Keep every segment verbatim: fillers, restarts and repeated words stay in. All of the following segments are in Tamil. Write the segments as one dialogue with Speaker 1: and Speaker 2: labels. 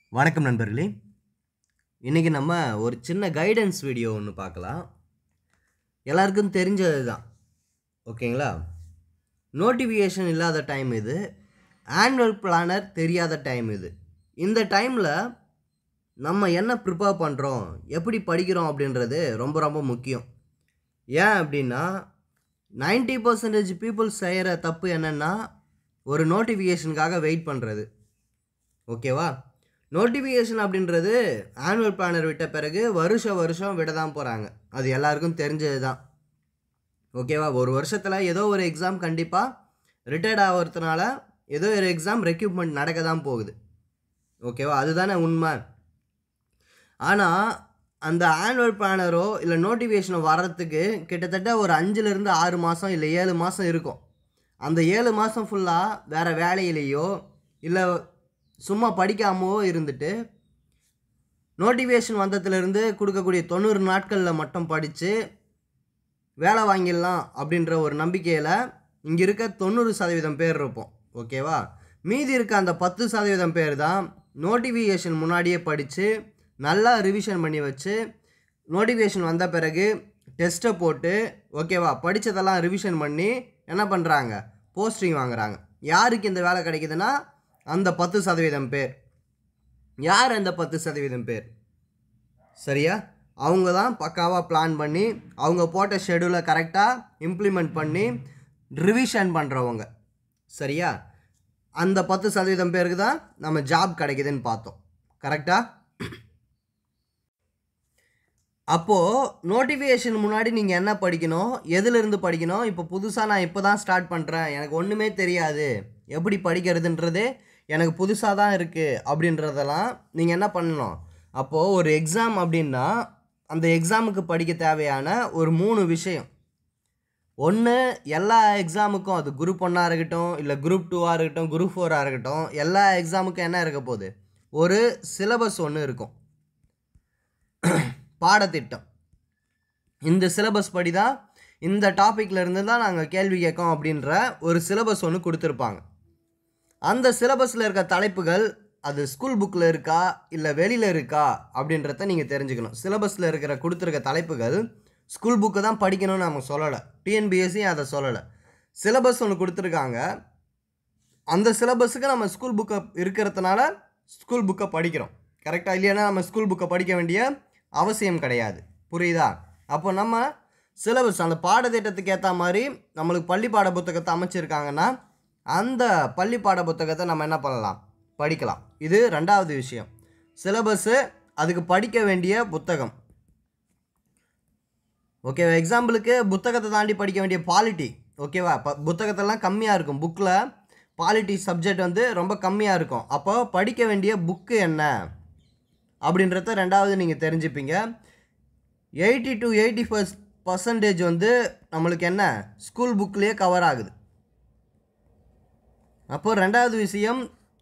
Speaker 1: வணக்கம் நண்பர்களே. இன்றைக்கி நம்ம ஒரு சின்ன கைடன்ஸ் வீடியோ ஒன்று பார்க்கலாம். எல்லாருக்கும் தெரிஞ்சது தான், ஓகேங்களா? நோட்டிஃபிகேஷன் இல்லாத டைம் இது, ஆனுவல் பிளானர் தெரியாத டைம் இது. இந்த டைமில் நம்ம என்ன ப்ரிப்பேர் பண்ணுறோம், எப்படி படிக்கிறோம் அப்படின்றது ரொம்ப ரொம்ப முக்கியம். ஏன் அப்படின்னா நைன்ட்டி பர்சன்டேஜ் பீப்புள் செய்கிற தப்பு என்னென்னா ஒரு நோட்டிஃபிகேஷனுக்காக வெயிட் பண்ணுறது. ஓகேவா? நோட்டிஃபிகேஷன் அப்படின்றது ஆனுவல் பிளானர் விட்ட பிறகு வருஷம் வருஷம் விட தான் போகிறாங்க. அது எல்லாருக்கும் தெரிஞ்சது தான், ஓகேவா? ஒரு வருஷத்தில் ஏதோ ஒரு எக்ஸாம் கண்டிப்பாக ரிட்டையர்ட் ஆகிறதுனால ஏதோ ஒரு எக்ஸாம் ரெக்யூப்மெண்ட் நடக்க தான் போகுது, ஓகேவா? அதுதானே உண்மை. ஆனால் அந்த ஆனுவல் பிளானரோ இல்லை நோட்டிஃபிகேஷனோ வர்றதுக்கு கிட்டத்தட்ட ஒரு அஞ்சுலேருந்து ஆறு மாதம் இல்லை ஏழு மாதம் இருக்கும். அந்த ஏழு மாதம் ஃபுல்லாக வேறு வேலையிலேயோ இல்லை சும்மா படிக்காமோ இருந்துட்டு நோட்டிஃபிகேஷன் வந்ததுலேருந்து கொடுக்கக்கூடிய தொண்ணூறு நாட்களில் மட்டும் படித்து வேலை வாங்கிடலாம் அப்படின்ற ஒரு நம்பிக்கையில் இங்கே இருக்க தொண்ணூறு சதவீதம் பேர் இருப்போம், ஓகேவா? மீதி இருக்க அந்த பத்து சதவீதம் பேர் தான் நோட்டிஃபிகேஷன் முன்னாடியே படித்து நல்லா ரிவிஷன் பண்ணி வச்சு நோட்டிஃபிகேஷன் வந்த பிறகு டெஸ்ட்டை போட்டு, ஓகேவா, படித்ததெல்லாம் ரிவிஷன் பண்ணி என்ன பண்ணுறாங்க, போஸ்டிங் வாங்குறாங்க. யாருக்கு இந்த வேலை கிடைக்குதுன்னா அந்த பத்து சதவீதம் பேர். யார் அந்த பத்து சதவீதம் பேர்? சரியா? அவங்க தான் பக்காவாக பிளான் பண்ணி அவங்க போட்ட ஷெடியூலை கரெக்டாக இம்ப்ளிமெண்ட் பண்ணி ரிவிஷன் பண்ணுறவங்க. சரியா? அந்த பத்து சதவீதம் பேருக்கு தான் நம்ம ஜாப் கிடைக்குதுன்னு பார்த்தோம், கரெக்டாக? அப்போது நோட்டிஃபிகேஷன் முன்னாடி நீங்கள் என்ன படிக்கணும், எதிலிருந்து படிக்கணும்? இப்போ புதுசாக நான் இப்போ தான் ஸ்டார்ட் பண்ணுறேன், எனக்கு ஒன்றுமே தெரியாது, எப்படி படிக்கிறதுன்றது எனக்கு புதுசாக தான் இருக்குது அப்படின்றதெல்லாம் நீங்கள் என்ன பண்ணணும்? அப்போது ஒரு எக்ஸாம் அப்படின்னா அந்த எக்ஸாமுக்கு படிக்க தேவையான ஒரு மூணு விஷயம். ஒன்று, எல்லா எக்ஸாமுக்கும், அது குரூப் ஒன்னாக இருக்கட்டும் இல்லை குரூப் டூவாக இருக்கட்டும் குரூப் ஃபோராக இருக்கட்டும், எல்லா எக்ஸாமுக்கும் என்ன இருக்க போகுது, ஒரு சிலபஸ் ஒன்று இருக்கும், பாடத்திட்டம். இந்த சிலபஸ் படி தான் இந்த டாப்பிக்கில் இருந்து தான் நாங்கள் கேள்வி கேட்கோம் அப்படின்ற ஒரு சிலபஸ் ஒன்று கொடுத்துருப்பாங்க. அந்த சிலபஸில் இருக்க தலைப்புகள் அது ஸ்கூல் புக்கில் இருக்கா இல்லை வெளியில் இருக்கா அப்படின்றத நீங்கள் தெரிஞ்சுக்கணும். சிலபஸில் இருக்கிற கொடுத்துருக்க தலைப்புகள் ஸ்கூல் புக்கு தான் படிக்கணும்னு நம்ம சொல்லலை, டிஎன்பிஎஸ்சி அதை சொல்லலை. சிலபஸ் ஒன்று கொடுத்துருக்காங்க, அந்த சிலபஸுக்கு நம்ம ஸ்கூல் புக்கை இருக்கிறதுனால ஸ்கூல் புக்கை படிக்கிறோம், கரெக்டாக? இல்லைன்னா நம்ம ஸ்கூல் புக்கை படிக்க வேண்டிய அவசியம் கிடையாது, புரியுதா? அப்போ நம்ம சிலபஸ் அந்த பாடத்திட்டத்துக்கு ஏற்ற மாதிரி நம்மளுக்கு பள்ளி பாட புத்தகத்தை அமைச்சிருக்காங்கன்னா அந்த பள்ளி பாட புத்தகத்தை நம்ம என்ன பண்ணலாம், படிக்கலாம். இது ரெண்டாவது விஷயம். சிலபஸ்ஸு, அதுக்கு படிக்க வேண்டிய புத்தகம், ஓகேவா? எக்ஸாம்பிளுக்கு புத்தகத்தை தாண்டி படிக்க வேண்டிய பாலிட்டி, ஓகேவா? ப புத்தகத்தெல்லாம் கம்மியாக இருக்கும், புக்கில் பாலிட்டி சப்ஜெக்ட் வந்து ரொம்ப கம்மியாக இருக்கும். அப்போ படிக்க வேண்டிய புக்கு என்ன அப்படின்றத ரெண்டாவது நீங்கள் தெரிஞ்சுப்பீங்க. Eighty to eighty first percentage வந்து நம்மளுக்கு என்ன ஸ்கூல் புக்லேயே கவர் ஆகுது. அப்போ ரெண்டாவது விஷயம்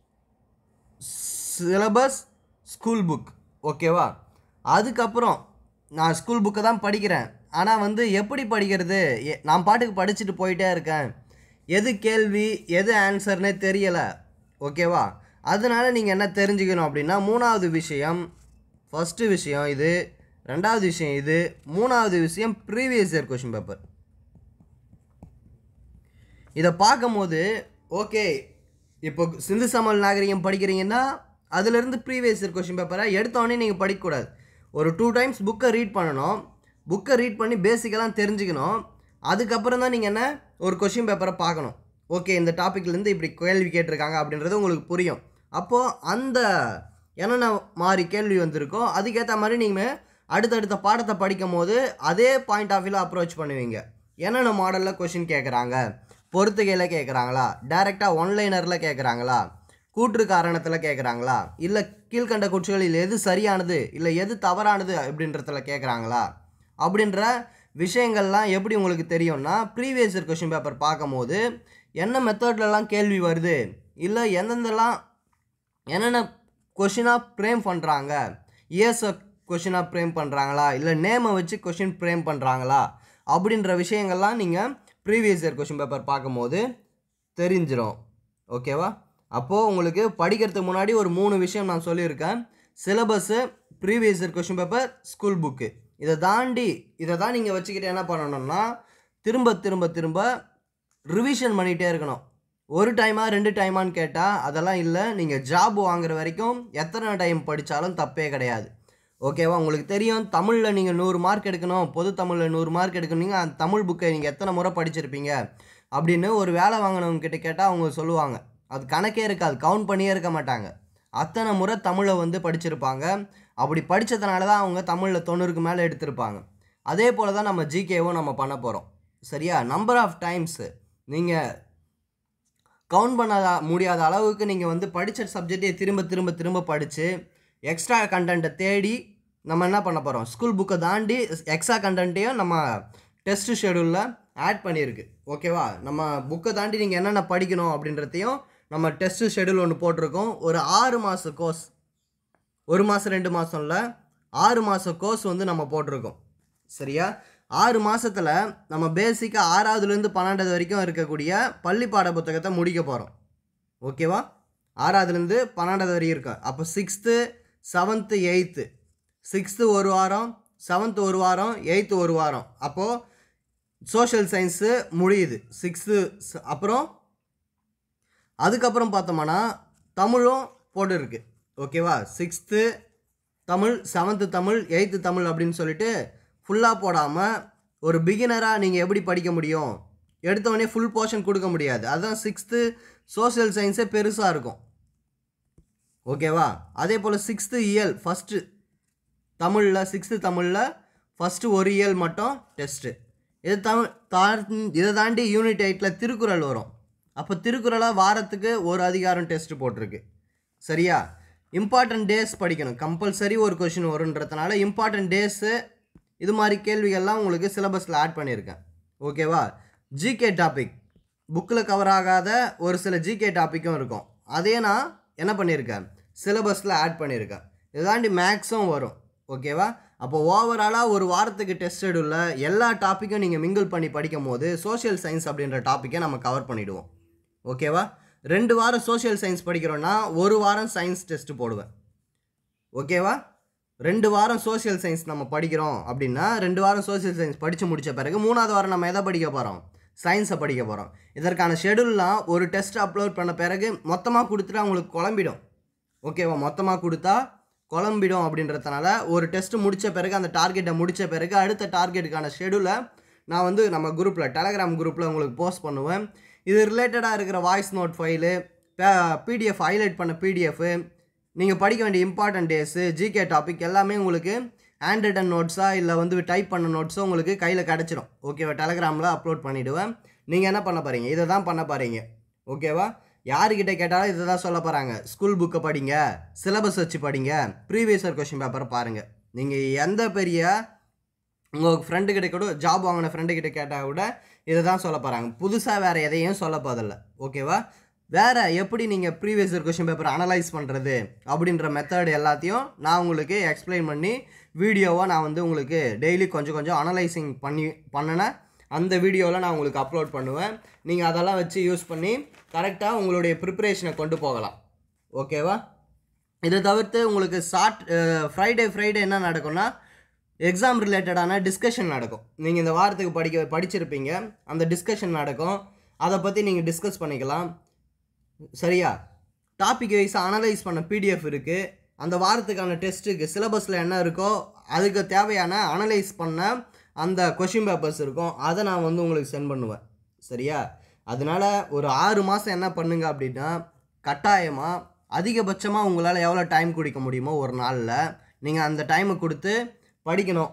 Speaker 1: சிலபஸ், ஸ்கூல் புக், ஓகேவா? அதுக்கப்புறம் நான் ஸ்கூல் புக்கை தான் படிக்கிறேன், ஆனால் வந்து எப்படி படிக்கிறது, நான் பாட்டுக்கு படிச்சுட்டு போயிட்டே இருக்கேன், எது கேள்வி எது ஆன்சர்னே தெரியலை, ஓகேவா? அதனால் நீங்கள் என்ன தெரிஞ்சுக்கணும் அப்படின்னா மூணாவது விஷயம், ஃபஸ்ட்டு விஷயம் இது, ரெண்டாவது விஷயம் இது, மூணாவது விஷயம் ப்ரீவியஸ் இயர் கொஷின் பேப்பர். இதை பார்க்கும்போது ஓகே, இப்போ சிந்து சமவெளி நாகரிகம் படிக்கிறீங்கன்னா அதுலேருந்து ப்ரீவியஸ் இயர் கொஷின் பேப்பரை எடுத்தோடனே நீங்கள் படிக்கக்கூடாது. ஒரு டூ டைம்ஸ் புக்கை ரீட் பண்ணணும், புக்கை ரீட் பண்ணி பேசிக்கெல்லாம் தெரிஞ்சுக்கணும். அதுக்கப்புறம் தான் நீங்கள் என்ன ஒரு கொஷின் பேப்பரை பார்க்கணும். ஓகே, இந்த டாப்பிக்லேருந்து இப்படி கேள்வி கேட்டிருக்காங்க அப்படின்றது உங்களுக்கு புரியும். அப்போது அந்த என்னென்ன மாதிரி கேள்வி வந்திருக்கோ அதுக்கேற்ற மாதிரி நீங்கள் அடுத்தடுத்த பாடத்தை படிக்கும் போது அதே பாயிண்ட் ஆஃப் வியூவில் அப்ரோச் பண்ணுவீங்க. என்னென்ன மாடலில் கொஷின் கேட்குறாங்க, பொறுத்துகையில் கேட்குறாங்களா, டைரெக்டாக ஒன்லைனரில் கேட்குறாங்களா, கூற்று காரணத்தில் கேட்குறாங்களா, இல்லை கீழ்கண்ட குற்றங்களில் எது சரியானது இல்லை எது தவறானது அப்படின்றதுல கேட்குறாங்களா, அப்படின்ற விஷயங்கள்லாம் எப்படி உங்களுக்கு தெரியும்னா ப்ரீவியஸ் இயர் கொஷின் பேப்பர் பார்க்கும் போது என்ன மெத்தட்லலாம் கேள்வி வருது, இல்லை எந்தெந்தெல்லாம் என்னென்ன கொஷினாக ஃப்ரேம் பண்ணுறாங்க, இயர்ஸை கொஷினாக ஃப்ரேம் பண்ணுறாங்களா இல்லை நேமை வச்சு கொஷின் ஃப்ரேம் பண்ணுறாங்களா அப்படின்ற விஷயங்கள்லாம் நீங்கள் ப்ரீவியஸ் இயர் கொஷின் பேப்பர் பார்க்கும்போது தெரிஞ்சிடும், ஓகேவா? அப்போது உங்களுக்கு படிக்கிறதுக்கு முன்னாடி ஒரு மூணு விஷயம் நான் சொல்லியிருக்கேன். Syllabus, previous year question paper, school book. இதை தாண்டி இதை தான் நீங்கள் வச்சுக்கிட்டு என்ன பண்ணணும்னா திரும்ப திரும்ப திரும்ப ரிவிஷன் பண்ணிகிட்டே இருக்கணும். ஒரு டைமா ரெண்டு டைமான்னு கேட்டால் அதெல்லாம் இல்லை. நீங்கள் ஜாப் வாங்குற வரைக்கும் எத்தனை டைம் படித்தாலும் தப்பே கிடையாது. ஓகேவா? உங்களுக்கு தெரியும் தமிழில் நீங்கள் நூறு மார்க் எடுக்கணும், பொது தமிழில் நூறு மார்க் எடுக்கணும். நீங்கள் அந்த தமிழ் புக்கை நீங்கள் எத்தனை முறை படிச்சிருப்பீங்க அப்படின்னு ஒரு வேலை வாங்கினவங்க கிட்ட கேட்டால் அவங்க சொல்லுவாங்க. அது கணக்கே இருக்காது, கவுண்ட் பண்ணியே இருக்க மாட்டாங்க. அத்தனை முறை தமிழை வந்து படிச்சிருப்பாங்க. அப்படி படித்ததுனால தான் அவங்க தமிழில் தொண்ணூறுக்கு மேலே எடுத்திருப்பாங்க. அதே போல் தான் நம்ம ஜிகேவும் நம்ம பண்ண போகிறோம். சரியா? நம்பர் ஆஃப் டைம்ஸு நீங்கள் கவுண்ட் பண்ண முடியாத அளவுக்கு நீங்கள் வந்து படித்த சப்ஜெக்டே திரும்ப திரும்ப திரும்ப படித்து எக்ஸ்ட்ரா கண்டென்ட்டை தேடி நம்ம என்ன பண்ண போகிறோம், ஸ்கூல் புக்கை தாண்டி எக்ஸ்ட்ரா கண்டென்ட்டையும் நம்ம டெஸ்ட் ஷெடியூலில் ஆட் பண்ணியிருக்கு. ஓகேவா? நம்ம புக்கை தாண்டி நீங்கள் என்னென்ன படிக்கணும் அப்படின்றதையும் நம்ம டெஸ்ட்டு ஷெடியூல் ஒன்று போட்டிருக்கோம். ஒரு ஆறு மாத கோர்ஸ், ஒரு மாதம் ரெண்டு மாதம் இல்லை, ஆறு மாத கோர்ஸ் வந்து நம்ம போட்டிருக்கோம். சரியா? ஆறு மாதத்தில் நம்ம பேசிக்காக ஆறாவதுலேருந்து பன்னெண்டாவது வரைக்கும் இருக்கக்கூடிய பள்ளி பாட புத்தகத்தை முடிக்க போகிறோம். ஓகேவா? ஆறாவதுலேருந்து பன்னெண்டாவது வரைக்கும் இருக்கும். அப்போ சிக்ஸ்த்து, செவன்த்து, எயித்து, சிக்ஸ்த்து ஒரு வாரம், செவன்த்து ஒரு வாரம், எயித்து ஒரு வாரம். அப்போது சோஷியல் சயின்ஸு முடியுது சிக்ஸ்த்து. அப்புறம் அதுக்கப்புறம் பார்த்தோம்னா தமிழும் போட்டுருக்கு. ஓகேவா? Sixth Tamil, seventh Tamil, eighth Tamil அப்படின்னு சொல்லிட்டு ஃபுல்லாக போடாமல் ஒரு பிகினராக நீங்கள் எப்படி படிக்க முடியும், எடுத்தவொடனே ஃபுல் போர்ஷன் கொடுக்க முடியாது. அதுதான் சிக்ஸ்த்து சோஷியல் சயின்ஸே பெருசாக இருக்கும். ஓகேவா? அதே போல் சிக்ஸ்த்து இயல் ஃபஸ்ட்டு தமிழில், சிக்ஸ்த்து தமிழில் ஃபஸ்ட்டு ஒரு இயல் மட்டும் டெஸ்ட்டு. இது தமிழ் தா இதை தாண்டி யூனிட் எயிட்டில் திருக்குறள் வரும். அப்போ திருக்குறளாக வாரத்துக்கு ஒரு அதிகாரம் டெஸ்ட்டு போட்டிருக்கு. சரியா? இம்பார்ட்டன்ட் டேஸ் படிக்கணும், கம்பல்சரி ஒரு கொஷின் வருன்றதுனால இம்பார்ட்டன்ட் டேஸு இது மாதிரி கேள்விகள்லாம் உங்களுக்கு சிலபஸில் ஆட் பண்ணியிருக்கேன். ஓகேவா? ஜிகே டாபிக் புக்கில் கவர் ஆகாத ஒரு சில ஜிகே டாப்பிக்கும் இருக்கும். அதே நான் என்ன பண்ணியிருக்கேன், சிலபஸில் ஆட் பண்ணியிருக்கேன். இதை தாண்டி மேக்ஸும் வரும். ஓகேவா? அப்போ ஓவராலாக ஒரு வாரத்துக்கு டெஸ்ட் ஷெடியூலில் எல்லா டாப்பிக்கும் நீங்கள் மிங்கிள் பண்ணி படிக்கும் போது சோஷியல் சயின்ஸ் அப்படின்ற டாப்பிக்கை நம்ம கவர் பண்ணிவிடுவோம். ஓகேவா? ரெண்டு வாரம் சோஷியல் சயின்ஸ் படிக்கிறோன்னா ஒரு வாரம் சயின்ஸ் டெஸ்ட்டு போடுவேன். ஓகேவா? ரெண்டு வாரம் சோஷியல் சயின்ஸ் நம்ம படிக்கிறோம் அப்படின்னா ரெண்டு வாரம் சோஷியல் சயின்ஸ் படித்து முடித்த பிறகு மூணாவது வாரம் நம்ம எதை படிக்க போகிறோம், சயின்ஸை படிக்க போகிறோம். இதற்கான ஷெடியூல்லாம் ஒரு டெஸ்ட் அப்லோட் பண்ண பிறகு மொத்தமாக கொடுத்துட்டு அவங்களுக்கு குழம்பிடும். ஓகேவா? மொத்தமாக கொடுத்தா குழம்பிடும். அப்படின்றதுனால ஒரு டெஸ்ட்டு முடித்த பிறகு அந்த டார்கெட்டை முடித்த பிறகு அடுத்த டார்கெட்டுக்கான ஷெடியூலை நான் வந்து நம்ம குரூப்பில், டெலகிராம் குரூப்பில் உங்களுக்கு போஸ்ட் பண்ணுவேன். இது ரிலேட்டடாக இருக்கிற voice note file, PDF, highlight பண்ண பிடிஎஃப், நீங்கள் படிக்க வேண்டிய இம்பார்ட்டன்ட் டேஸு, ஜிகே டாபிக் எல்லாமே உங்களுக்கு ஹேண்ட் ரிட்டன் நோட்ஸாக இல்லை வந்து டைப் பண்ண நோட்ஸோ உங்களுக்கு கையில் கிடச்சிரும். ஓகேவா? டெலகிராமில் அப்லோட் பண்ணிவிடுவேன். நீங்கள் என்ன பண்ண போகிறீங்க, இதை தான் பண்ண போகிறீங்க. ஓகேவா? யாருக்கிட்ட கேட்டாலும் இதை தான் சொல்ல போகிறாங்க, ஸ்கூல் புக்கை படிங்க, சிலபஸ் வச்சு படிங்க, ப்ரீவியஸ் இயர் கொஷின் பேப்பரை பாருங்கள். நீங்கள் எந்த பெரிய உங்கள் ஃப்ரெண்டுக்கிட்ட கூட, ஜாப் வாங்கின ஃப்ரெண்டுக்கிட்ட கேட்டால் கூட இதை தான் சொல்ல போகிறாங்க. புதுசாக வேறு எதையும் சொல்ல போதில்லை. ஓகேவா? வேறு எப்படி நீங்கள் previous year question paper analyse பண்ணுறது அப்படின்ற மெத்தட் எல்லாத்தையும் நான் உங்களுக்கு எக்ஸ்பிளைன் பண்ணி வீடியோவாக நான் வந்து உங்களுக்கு டெய்லி கொஞ்சம் கொஞ்சம் அனலைசிங் பண்ணி பண்ணின அந்த வீடியோவில் நான் உங்களுக்கு அப்லோட் பண்ணுவேன். நீங்கள் அதெல்லாம் வச்சு யூஸ் பண்ணி கரெக்டாக உங்களுடைய ப்ரிப்பரேஷனை கொண்டு போகலாம். ஓகேவா? இதை தவிர்த்து உங்களுக்கு சாட் ஃப்ரைடே ஃப்ரைடே என்ன நடக்கும்னா எக்ஸாம் ரிலேட்டடான டிஸ்கஷன் நடக்கும். நீங்கள் இந்த வாரத்துக்கு படிக்க படிச்சிருப்பீங்க, அந்த டிஸ்கஷன் நடக்கும். அதை பற்றி நீங்கள் டிஸ்கஸ் பண்ணிக்கலாம். சரியா? டாபிக் வைஸ் அனலைஸ் பண்ண பிடிஎஃப் இருக்குது. அந்த வாரத்துக்கான டெஸ்ட்டுக்கு சிலபஸில் என்ன இருக்கோ அதுக்கு தேவையான அனலைஸ் பண்ண அந்த கொஷின் பேப்பர்ஸ் இருக்கும். அதை நான் வந்து உங்களுக்கு சென்ட் பண்ணுவேன். சரியா? அதனால் ஒரு ஆறு மாதம் என்ன பண்ணுங்க அப்படின்னா கட்டாயமாக அதிகபட்சமாக உங்களால் எவ்வளோ டைம் குடிக்க முடியுமோ ஒரு நாளில் நீங்கள் அந்த டைமை கொடுத்து படிக்கணும்.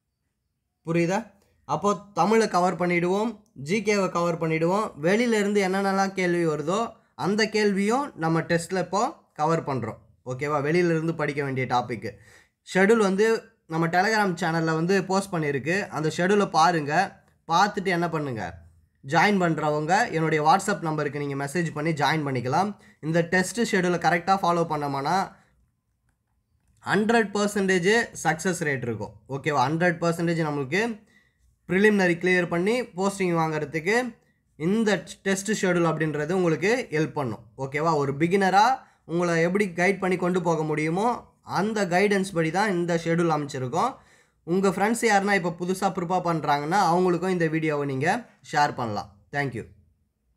Speaker 1: புரியுதா? அப்போது தமிழை கவர் பண்ணிவிடுவோம், ஜிகேவை கவர் பண்ணிவிடுவோம். வெளியிலேருந்து என்னென்னலாம் கேள்வி வருதோ அந்த கேள்வியும் நம்ம டெஸ்ட்டில் இப்போது கவர் பண்ணுறோம். ஓகேவா? வெளியிலேருந்து படிக்க வேண்டிய டாப்பிக்கு ஷெடியூல் வந்து நம்ம டெலகிராம் சேனலில் வந்து போஸ்ட் பண்ணியிருக்கு. அந்த ஷெடியூலை பாருங்கள். பார்த்துட்டு என்ன பண்ணுங்கள், ஜாயின் பண்ணுறவங்க என்னுடைய வாட்ஸ்அப் நம்பருக்கு நீங்கள் மெசேஜ் பண்ணி ஜாயின் பண்ணிக்கலாம். இந்த டெஸ்ட்டு ஷெடியூலை கரெக்டாக ஃபாலோ பண்ணோம்னா ஹண்ட்ரட் பர்சன்டேஜ் சக்ஸஸ் ரேட் இருக்கும். ஓகேவா? ஹண்ட்ரட் பர்சன்டேஜ் நம்மளுக்கு ப்ரிலிமினரி கிளியர் பண்ணி போஸ்டிங் வாங்கிறதுக்கு இந்த டெஸ்ட் ஷெடியூல் அப்படின்றது உங்களுக்கு ஹெல்ப் பண்ணும். ஓகேவா? ஒரு பிகினராக உங்களை எப்படி கைட் பண்ணி கொண்டு போக முடியுமோ அந்த கைடன்ஸ் படி தான் இந்த ஷெடியூல் அமைச்சிருக்கோம். உங்கள் ஃப்ரெண்ட்ஸ் யாருன்னா இப்போ புதுசாக ப்ரிப்பேர் பண்ணுறாங்கன்னா அவங்களுக்கும் இந்த வீடியோவை நீங்கள் ஷேர் பண்ணலாம். தேங்க்யூ.